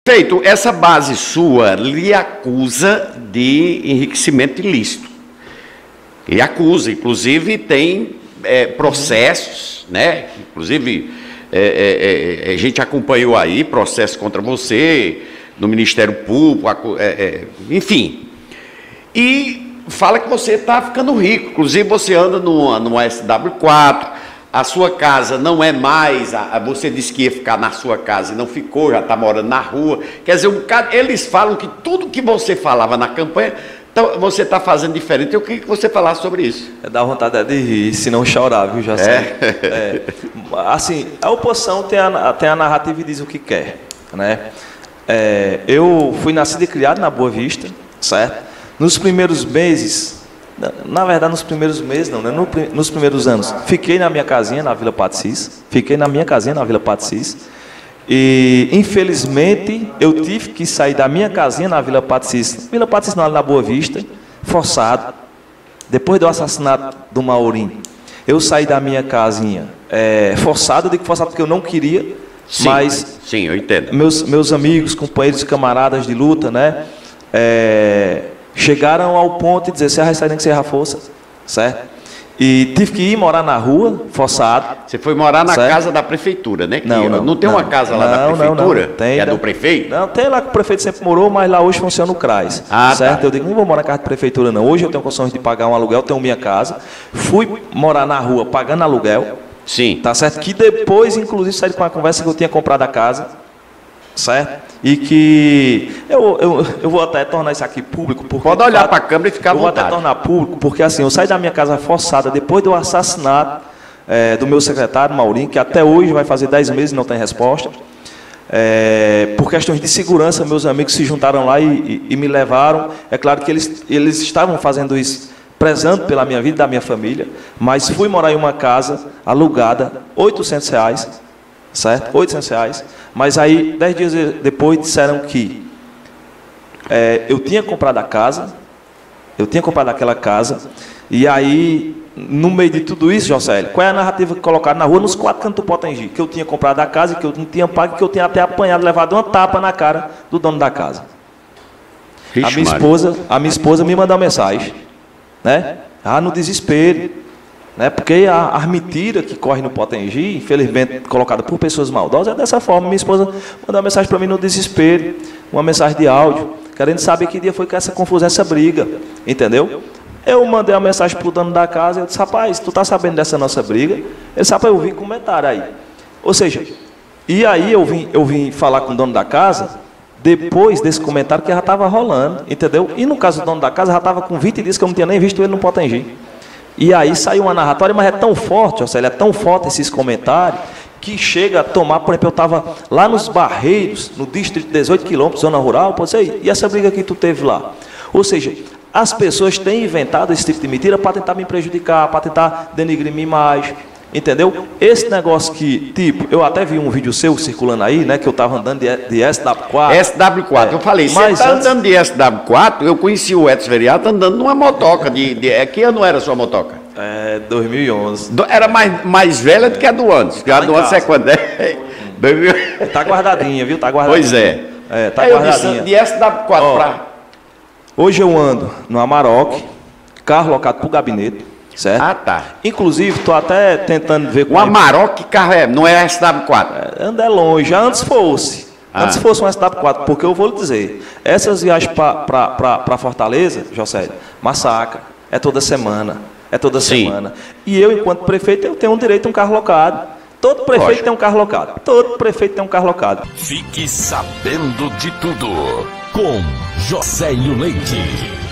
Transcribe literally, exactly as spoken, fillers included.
Feito, essa base sua lhe acusa de enriquecimento ilícito. E acusa, inclusive tem é, processos, né? Inclusive é, é, é, a gente acompanhou aí processos contra você no Ministério Público, é, é, enfim. E fala que você está ficando rico. Inclusive você anda no, no S W quatro. A sua casa não é mais, a, você disse que ia ficar na sua casa e não ficou, já está morando na rua. Quer dizer, um, eles falam que tudo que você falava na campanha, então, você está fazendo diferente. Eu queria que você falasse sobre isso. É dar vontade de rir, se não chorar, viu, José? É. É. Assim, a oposição tem a, tem a narrativa e diz o que quer, né? É, eu fui nascido e criado na Boa Vista, certo? Nos primeiros meses... Na verdade, nos primeiros meses, não, né? No, nos primeiros anos, fiquei na minha casinha na Vila Patricis, fiquei na minha casinha na Vila Patricis, e infelizmente eu tive que sair da minha casinha na Vila Patricis, Vila Patricis não, na Boa Vista, forçado, depois do assassinato do Maurinho, eu saí da minha casinha é, forçado, eu digo forçado porque eu não queria, sim, mas sim, eu entendo. Meus, meus amigos, companheiros e camaradas de luta, né? É, chegaram ao ponto de dizer, você vai sair nem que você erra força, certo? E tive que ir morar na rua, forçado. Você foi morar na certo? casa da prefeitura, né? Que não, não, não tem não, uma casa lá não, da prefeitura, não, não. Tem, que é da... do prefeito? Não, tem lá que o prefeito sempre morou, mas lá hoje funciona o CRAS, ah, certo? Tá. Eu digo, não vou morar na casa da prefeitura não, hoje eu tenho condições de pagar um aluguel, tenho minha casa, fui morar na rua pagando aluguel, sim, tá certo? Que depois, inclusive, saí com uma conversa que eu tinha comprado a casa, certo? E que eu, eu, eu vou até tornar isso aqui público. Porque, pode olhar para a câmera e ficar à vontade. Eu vou até tornar público, porque assim, eu saí da minha casa forçada depois do assassinato é, do meu secretário, Maurinho, que até hoje vai fazer dez meses e não tem resposta. É, por questões de segurança, meus amigos se juntaram lá e, e, e me levaram. É claro que eles, eles estavam fazendo isso, prezando pela minha vida e da minha família, mas fui morar em uma casa alugada, oitocentos reais, certo? oitocentos reais. Mas aí, dez dias depois, disseram que é, eu tinha comprado a casa, eu tinha comprado aquela casa, e aí, no meio de tudo isso, José, qual é a narrativa que colocaram na rua, nos quatro cantos do Potengi? Que eu tinha comprado a casa, que eu não tinha pago, que eu tinha até apanhado, levado uma tapa na cara do dono da casa. Vixe, a minha esposa, a minha esposa me mandou uma mensagem, né? Ah, no desespero. Né? Porque a, a mentira que corre no Potengi, infelizmente colocada por pessoas maldosas, é dessa forma. Minha esposa mandou uma mensagem para mim no desespero, uma mensagem de áudio, querendo saber que dia foi que essa confusão, essa briga, entendeu? Eu mandei uma mensagem para o dono da casa, eu disse, rapaz, tu está sabendo dessa nossa briga? Ele disse, rapaz, eu vim comentar aí. Ou seja, e aí eu vim, eu vim falar com o dono da casa, depois desse comentário que já estava rolando, entendeu? E no caso do dono da casa, já estava com vinte dias que eu não tinha nem visto ele no Potengi. E aí saiu uma narratória, mas é tão forte, Océlio, é tão forte esses comentários, que chega a tomar, por exemplo, eu estava lá nos Barreiros, no distrito de dezoito quilômetros, zona rural, pô, sei, e essa briga que tu teve lá? Ou seja, as pessoas têm inventado esse tipo de mentira para tentar me prejudicar, para tentar denigrir minha imagem, entendeu? Esse negócio que, tipo, eu até vi um vídeo seu circulando aí, né, que eu estava andando de, de S W quatro. S W quatro, é, eu falei, você está antes... andando de S W quatro, eu conheci o Edson Veriato andando numa motoca, de, de, é, que ano era a sua motoca? É, dois mil e onze. Do, era mais, mais velha do que a do antes, porque a do antes é quando é... Tá guardadinha, viu? Tá guardadinha. Pois é. É, tá aí guardadinha. Eu disse, de S W quatro para... Hoje eu ando no Amarok, carro locado para o gabinete, certo? Ah, tá. Inclusive, estou até tentando ver... O Amarok, que carro é? Não é S W quatro? É, anda longe, antes fosse. Ah. Antes fosse um S W quatro, porque eu vou lhe dizer, essas viagens para Fortaleza, José, massacra, é toda semana, é toda Sim. semana. E eu, enquanto prefeito, eu tenho um direito a um carro locado. Todo prefeito Lógico. tem um carro locado. Todo prefeito tem um carro locado. Fique sabendo de tudo com Josélio Leite.